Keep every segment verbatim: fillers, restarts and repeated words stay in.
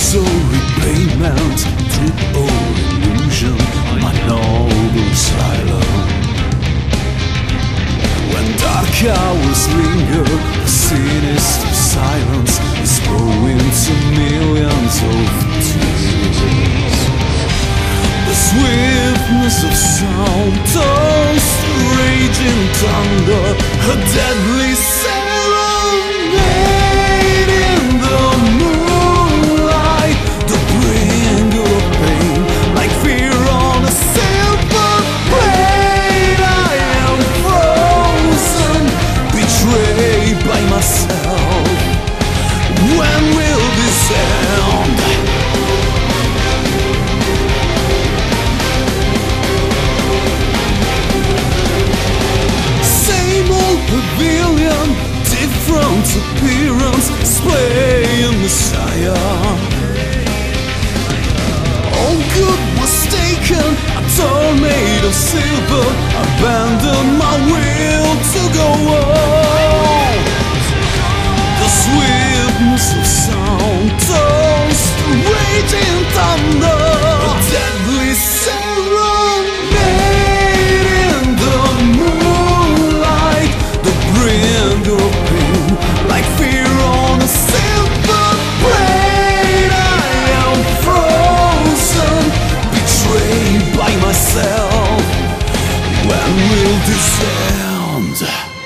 So repayment to all illusion, my noble asylum. When dark hours linger, the sinister silence is growing to millions of tears. The swiftness of sound turns to raging thunder, a deadly serenade in the moonlight. The bringer of pain, like fear on a silver plate. I am frozen, betrayed by myself. When will this end? Same old pavilion, different appearance, playing Messiah. All good was taken, a door made of silver, abandoned my will to go on. The swiftness of sound turns to raging thunder, a deadly serenade in the moonlight. The bringer of pain, like fear on a silver plate. I am frozen, betrayed by myself. When will this end?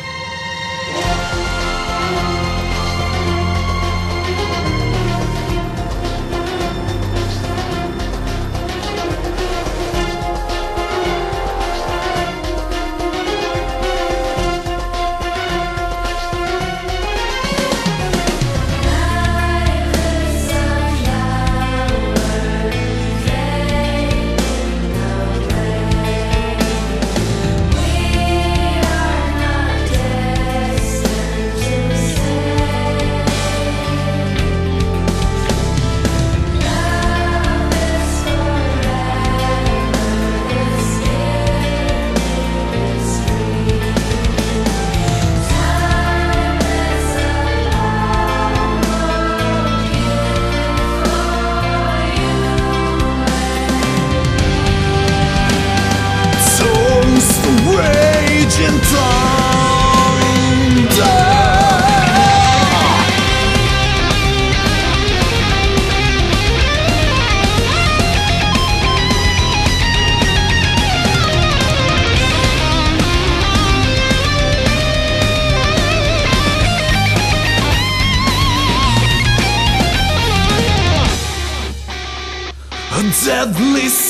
Raging thunder. A deadly